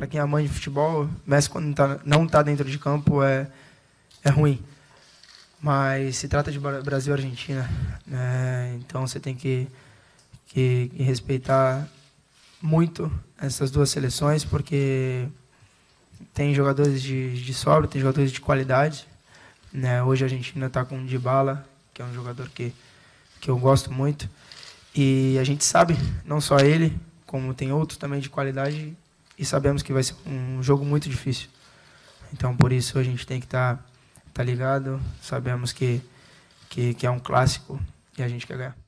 para quem é amante de futebol, Messi quando não tá dentro de campo é ruim. Mas se trata de Brasil e Argentina, né? Então você tem que respeitar muito essas duas seleções, porque tem jogadores de sobra, tem jogadores de qualidade, né? Hoje a Argentina está com o Dybala, que é um jogador que eu gosto muito. E a gente sabe, não só ele, como tem outros também de qualidade, e sabemos que vai ser um jogo muito difícil. Então, por isso, a gente tem que estar ligado. Sabemos que é um clássico e a gente quer ganhar.